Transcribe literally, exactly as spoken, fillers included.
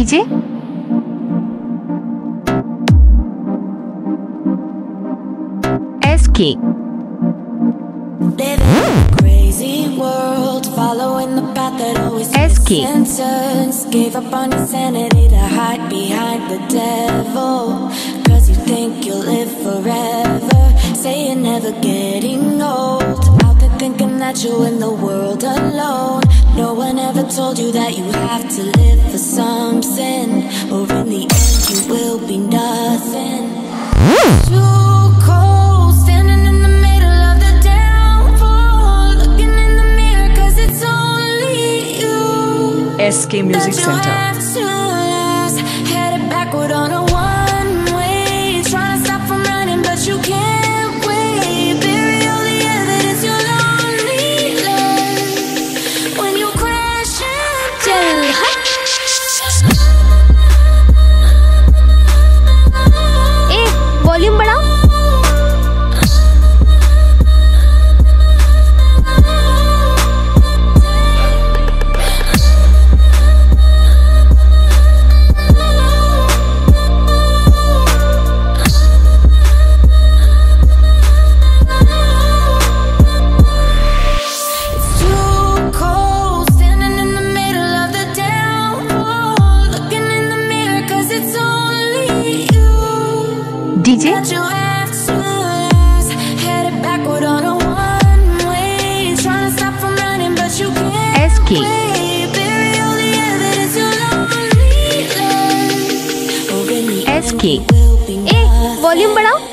DJ S K Crazy world, following the path that always S K sentence. Gave up on your sanity to hide behind the devil. Cause you think you'll live forever. Say you're never getting old. Out there thinking that you're in the world alone. No one ever told you that you have to live for something, or in the end you will be nothing. Too cold, standing in the middle of the downfall, looking in the mirror cause it's only you. S K Music Center. Headed backward on a one-way, trying to stop from running but you can't wait. Bury all the evidence, you're lonely when you crash and ए volume बढ़ाओ। DJ S K S K ए volume बढ़ाओ।